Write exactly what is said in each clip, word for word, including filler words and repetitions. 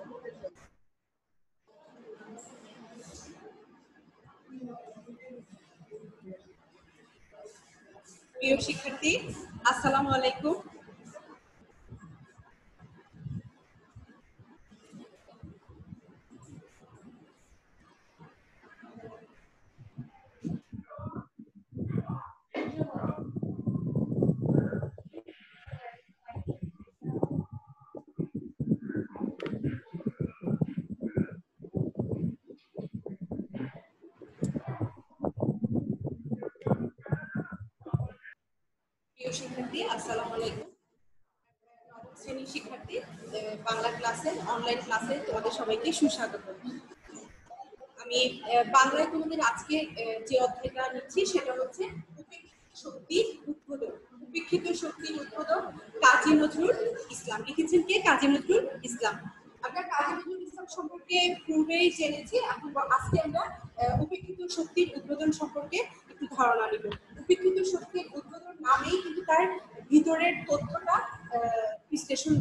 প্রিয় শিক্ষার্থী, আসসালামু আলাইকুম। প্রিয় শিক্ষার্থী, আসসালামু আলাইকুম। শ্রেণীর শিক্ষার্থী, বাংলা ক্লাসে অনলাইন ক্লাসে তোমাদের সবাইকে সুস্বাগত। আমি বাংলায় তোমাদের আজকে যে অধ্যায়টা নিচ্ছি সেটা হচ্ছে উপেক্ষিত শক্তির উদ্বোধন। উপেক্ষিত শক্তির উদ্বোধন কাজী নজরুল ইসলাম। লিখেছেন কে? কাজী নজরুল ইসলাম। আমরা কাজী নজরুল ইসলাম সম্পর্কে পূর্বেই জেনেছি। এখন আজকে আমরা উপেক্ষিত শক্তির উদ্বোধন সম্পর্কে একটু ধারণা নিব। উপেক্ষিত শক্তির উদ্বোধন নামেই কিন্তু তার ভিতরের তথ্যটা বিশ্লেষণ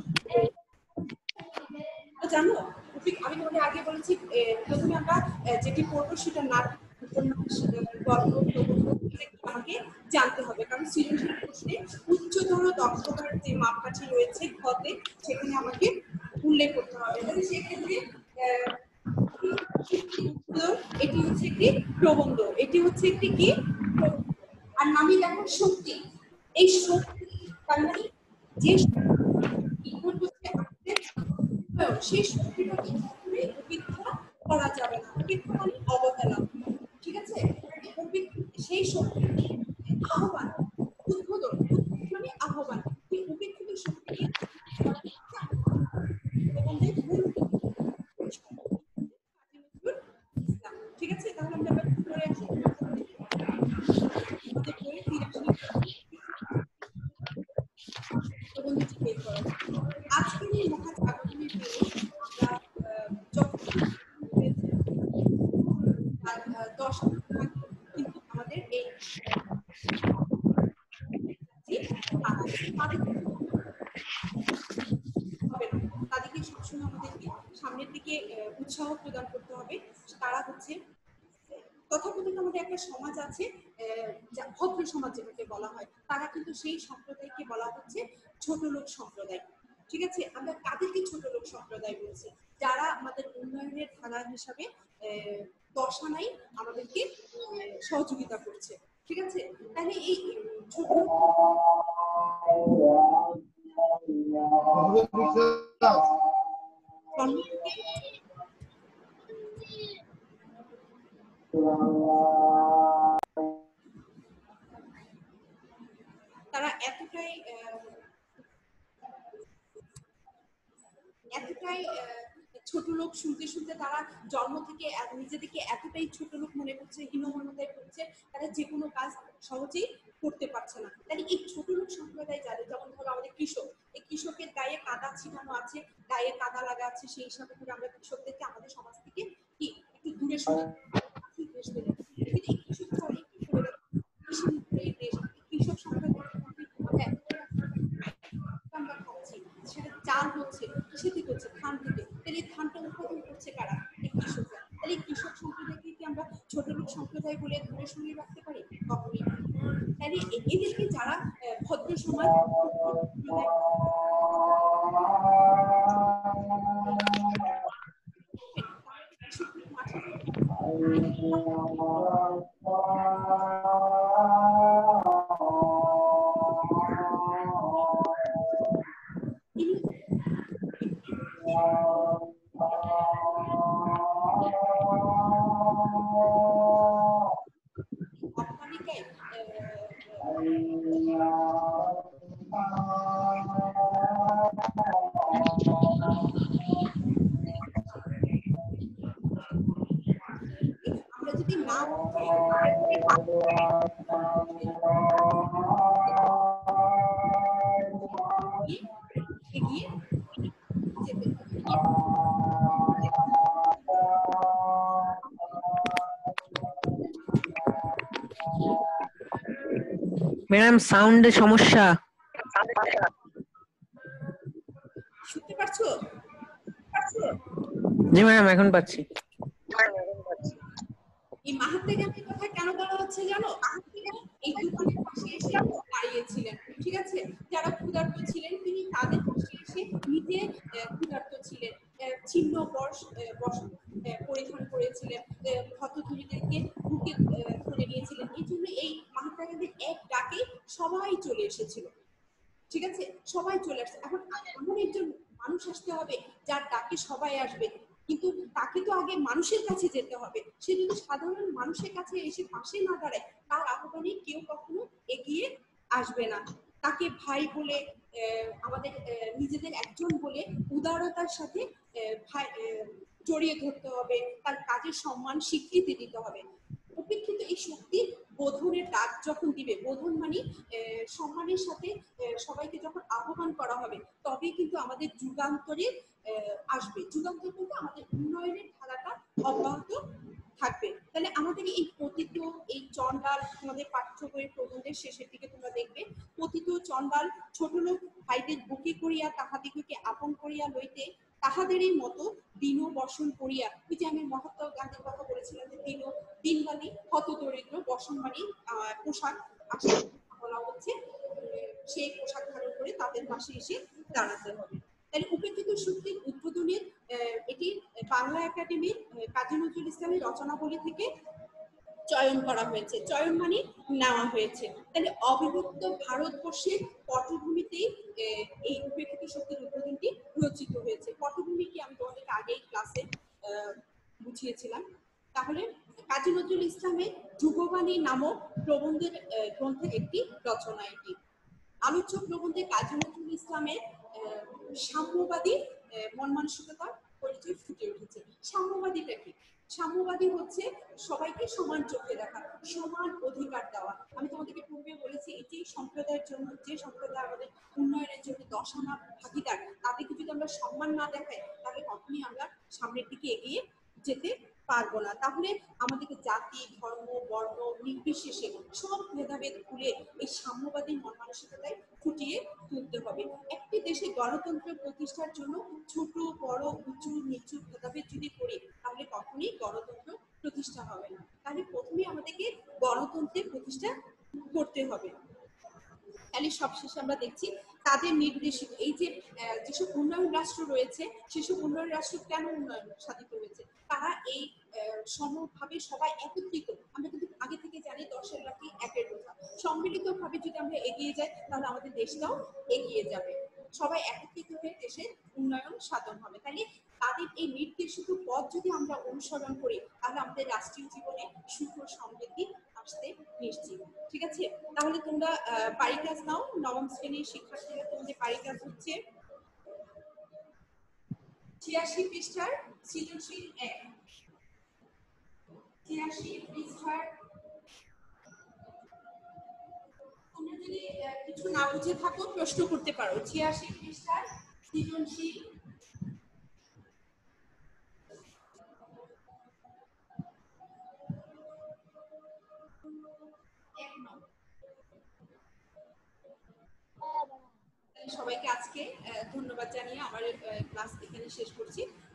জানো। আমি তোমাদের আগে বলেছি প্রথমে আমরা যেটি পড়বো সেটা নাট গল্প আমাকে জানতে হবে, কারণ সৃজনশীল প্রশ্নে উচ্চতর দক্ষতার যে মাপকাঠি রয়েছে ঘতে সেখানে আমাকে উল্লেখ করতে হবে। সেক্ষেত্রে এটি হচ্ছে একটি প্রবন্ধ, এটি হচ্ছে একটি কি আর নামই দেখো শক্তি। এই শক্তি তার মানে যে সেই শক্তিটা উপেক্ষা করা যাবে না। উপেক্ষা মানে অবহেলা, ঠিক আছে? সেই শক্তি আহ্বান, উদ্বোধন মানে আহ্বান। এই উপেক্ষিত শক্তি ঠিক আছে? তাহলে আমরা পরে আসি। আজকের এই মহাজাগরণের দিনে আমরা দশ কিন্তু আমাদের এই তাদেরকে সবসময় আমাদেরকে সামনের দিকে উৎসাহ প্রদান করতে হবে। তারা হচ্ছে তথাকথিত আমাদের একটা সমাজ আছে, ভদ্র সমাজ যেটাকে বলা হয়, তারা কিন্তু সেই সম্প্রদায়কে বলা হচ্ছে ছোট লোক সম্প্রদায়। ঠিক আছে? আমরা তাদেরকে ছোট লোক সম্প্রদায় বলছি, যারা আমাদের উন্নয়নের ধারা হিসাবে দশা নাই আমাদেরকে সহযোগিতা করছে। ঠিক আছে? তাহলে এই ছোট তারা এতটাই এতটাই ছোট লোক শুনতে শুনতে তারা জন্ম থেকে নিজেদেরকে এতটাই ছোট লোক মনে করছে, হীনমন্যতায় করছে, তারা যে কোনো কাজ সহজেই করতে পারছে না। তাহলে এই ছোট লোক সম্প্রদায় যাদের, যেমন ধরো আমাদের কৃষক, এই কৃষকের গায়ে কাদা ছিটানো আছে, গায়ে কাদা লাগা আছে, সেই হিসাবে করে আমরা কৃষকদেরকে আমাদের সমাজ থেকে কি একটু দূরে সরে কৃষক ছাড়াই কি করে কৃষক সম্প্রদায় আমরা খাচ্ছি, সেটা চাল হচ্ছে কিসে থেকে হচ্ছে? ধান থেকে। তাহলে এই ধানটা উৎপাদন করছে কারা? এই কৃষকরা। তাহলে এই কৃষক সম্প্রদায়কে কি আমরা ছোট লোক সম্প্রদায় বলে দূরে সরিয়ে রাখতে পারি? কখনই। তাহলে এদেরকে যারা ভদ্র সমাজ আমরা যদি না এগিয়ে যেতে ম্যাডাম সাউন্ডে সমস্যা। শুনতে পারছো? জি ম্যাডাম এখন পাচ্ছি। এই মাহাত্মা গান্ধীর কথা কেন বলা হচ্ছে জানো? এই দোকানের পাশে এসে দাঁড়িয়েছিলেন, ঠিক আছে? যারা ক্ষুধার্ত ছিলেন তিনি তাদের পাশে এসে নিজে ক্ষুধার্ত ছিলেন, ছিন্ন বর্ষ বস্ত্র পরিধান করেছিলেন, হতদরিদ্রদেরকে বুকে ধরে নিয়েছিলেন। এই জন্য এই মাহাত্মা গান্ধীর এক ডাকে সবাই চলে এসেছিল, ঠিক আছে? সবাই চলে আসছে। এখন এমন একজন মানুষ আসতে হবে যার ডাকে সবাই আসবে, কিন্তু তাকে তো আগে মানুষের কাছে যেতে হবে। সে যদি সাধারণ মানুষের কাছে এসে পাশে না দাঁড়ায়, তার আহ্বানে কেউ কখনো এগিয়ে আসবে না। তাকে ভাই বলে, আমাদের নিজেদের একজন বলে উদারতার সাথে ভাই জড়িয়ে ধরতে হবে, তার কাজের সম্মান স্বীকৃতি দিতে হবে। উপেক্ষিত এই শক্তি বোধনের ডাক যখন দিবে, বোধন মানে সম্মানের সাথে সবাইকে যখন আহ্বান করা হবে, তবেই কিন্তু আমাদের যুগান্তরে আসবে। যুগান্তর কিন্তু আমাদের উন্নয়নের ধারাটা অব্যাহত থাকবে। তাহলে আমাদের এই পতিত, এই চন্ডাল, তোমাদের পাঠ্য বইয়ের প্রবন্ধের শেষের দিকে তোমরা দেখবে, পতিত চন্ডাল ছোট লোক ভাইদের বুকে করিয়া তাহাদিগকে আপন করিয়া লইতে তাহাদেরই মতো দিন বসন করিয়া, ওই যে আমি মহাত্মা গান্ধীর কথা বলেছিলাম যে দিন দিন মানে হত দরিদ্র, বসন মানে পোশাক আশাক বলা হচ্ছে, সেই পোশাক ধারণ করে তাদের পাশে এসে দাঁড়াতে হবে। তাহলে উপেক্ষিত শক্তির উদ্বোধনের এটি বাংলা একাডেমির কাজী নজরুল ইসলামের রচনাবলী থেকে চয়ন করা হয়েছে। চয়ন মানে নেওয়া হয়েছে। তাহলে অবিভক্ত ভারতবর্ষের পটভূমিতেই এই উপেক্ষিত শক্তির উদ্বোধনটি রচিত হয়েছে। পটভূমি কি আমি তোমাদেরকে আগেই ক্লাসে বুঝিয়েছিলাম। তাহলে কাজী নজরুল ইসলামের যুগবাণী নামক প্রবন্ধের গ্রন্থের একটি রচনা এটি। আলোচ্য প্রবন্ধে কাজী নজরুল ইসলামের সাম্যবাদী মন মানসিকতার পরিচয় ফুটে উঠেছে। সাম্যবাদীটা কি? সাম্যবাদী হচ্ছে সবাইকে সমান চোখে দেখা, সমান অধিকার দেওয়া। আমি তোমাদেরকে পূর্বে বলেছি, এটি সম্প্রদায়ের জন্য, যে সম্প্রদায় আমাদের উন্নয়নের জন্য দশ আনা ভাগিদার, তাদেরকে যদি আমরা সম্মান না দেখাই, তাহলে কখনই আমরা সামনের দিকে এগিয়ে যেতে পারবো না। তাহলে আমাদেরকে জাতি, ধর্ম, বর্ণ নির্বিশেষে সব ভেদাভেদ ভুলে এই সাম্যবাদী মন মানসিকতায় ফুটিয়ে তুলতে হবে। একটি দেশে গণতন্ত্র প্রতিষ্ঠার জন্য ছোট বড় উঁচু নিচু ভেদাভেদ যদি করি, তাহলে কখনোই গণতন্ত্র প্রতিষ্ঠা হবে না। তাহলে প্রথমে আমাদেরকে গণতন্ত্রের প্রতিষ্ঠা করতে হবে। তাহলে সবশেষে আমরা দেখছি তাদের নির্দেশিত এই যে যেসব উন্নয়ন রাষ্ট্র রয়েছে, সেসব উন্নয়ন রাষ্ট্র কেন উন্নয়ন সাধিত হয়েছে, তারা এই সমভাবে সবাই একত্রিত। আমরা কিন্তু আগে থেকে জানি দশের লাঠি একের বোঝা, সম্মিলিত ভাবে যদি আমরা এগিয়ে যাই, তাহলে আমাদের দেশটাও এগিয়ে যাবে। সবাই একত্রিত হয়ে দেশের উন্নয়ন সাধন হবে। তাহলে তাদের এই নির্দেশিত পথ যদি আমরা অনুসরণ করি, তাহলে আমাদের রাষ্ট্রীয় জীবনে সুখ ও সমৃদ্ধি আসতে নিশ্চিত। ঠিক আছে? তাহলে তোমরা বাড়ি কাজ নাও। নবম শ্রেণীর শিক্ষার্থীরা তোমাদের বাড়ি কাজ হচ্ছে ছিয়াশি পৃষ্ঠার সৃজনশীল এক। ছিয়াশি পৃষ্ঠার তোমরা যদি কিছু না বুঝে থাকো প্রশ্ন করতে পারো। ছিয়াশি পৃষ্ঠার সৃজনশীল এক নম্বর। সবাইকে আজকে ধন্যবাদ জানিয়ে আমার ক্লাস এখানে শেষ করছি।